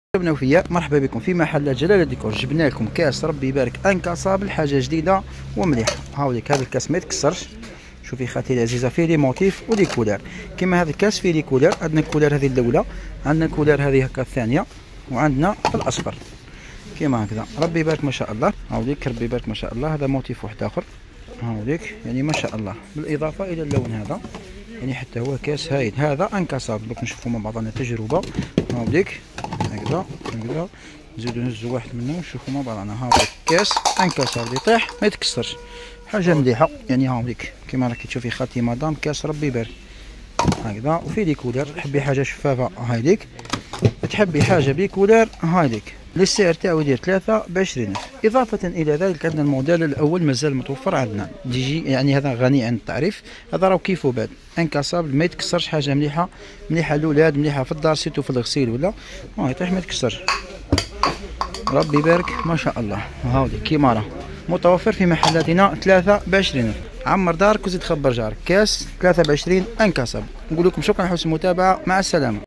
وفيا مرحبا بكم في محل جلاله ديكور. جبنا لكم كاس ربي يبارك انكاسابل، حاجه جديده ومليحه. هاوليك هذا الكاس ما يتكسرش. شوفي خالتي العزيزه فيه لي موتيف ولي كولار. كيما هذا الكاس فيه لي كولار، عندنا كولار هذه الاولى، عندنا كولار هذه هكا الثانيه، وعندنا الاصفر كيما هكذا. ربي يبارك ما شاء الله. هاوليك ربي يبارك ما شاء الله. هذا موتيف واحد اخر هاوليك، يعني ما شاء الله، بالاضافه الى اللون هذا، يعني حتى هو كاس هايل. هذا انكاسابل. دوك نشوفوا مع بعضنا تجربه. هاوليك هكذا هكذا، نزيدو نهزو واحد منهم ونشوفوا مع بعضنا. هاوليك كاس انكاسابل يطيح ما يتكسرش، حاجه مليحه. يعني هاوليك كيما راكي تشوفي خالتي مدام، كاس ربي يبارك هكذا. وفي لي كولر، تحبي حاجه شفافه هايليك، تحبي حاجه بكولر هايليك. السعر تاعو يدير 3 ب20,000. إضافة إلى ذلك عندنا الموديل الأول مازال متوفر عندنا دي جي، يعني هذا غني عن التعريف. هذا راهو كيفو بعد انكاسابل ما يتكسرش، حاجة مليحة مليحة للولاد، مليحة في الدار سيتو في الغسيل ولا يطيح ما يتكسرش. ربي يبارك ما شاء الله. هاولي كيما راه متوفر في محلاتنا 3 ب20,000. عمر دارك وزيد خبر جارك. كاس 3 ب20 انكاسابل. نقول لكم شكرا على حسن المتابعة، مع السلامة.